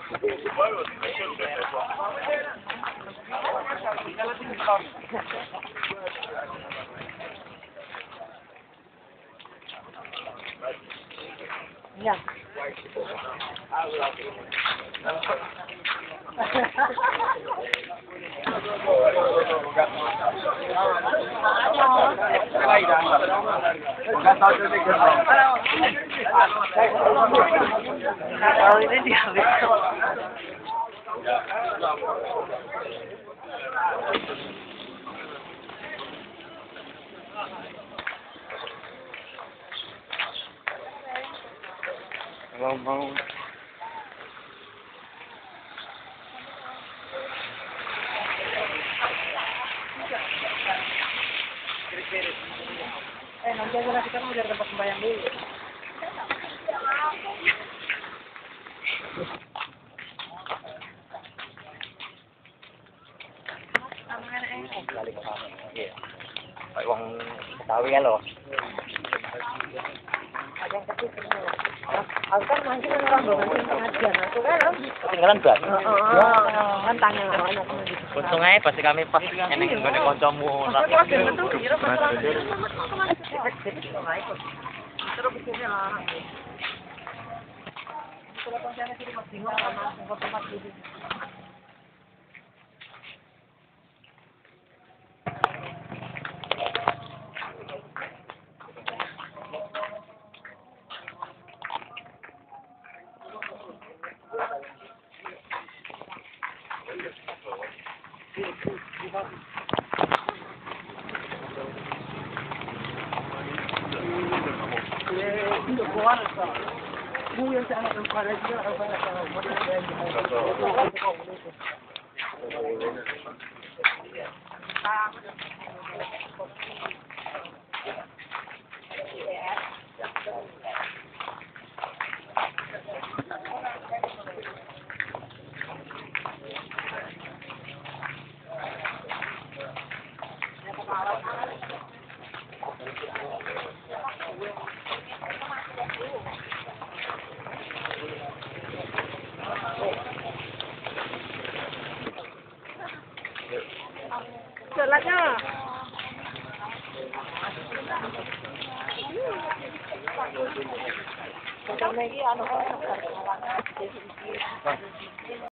Ya. Kalau ini dia. Kalau mau Nanti aja lah kita mau dari tempat sembahyang dulu. kayak uang Betawi ya loh. Ada yang kecil semua. Aku kan masih orang donasi pengajian. Aku kan Ketinggalan ban. kan tanya anak Untung aja pasti kami pas eneng gone kancamu. Terus begini lah. Kalau konsennya sih maksimal sama tempat duduk. Jalannya. Kita lagi anu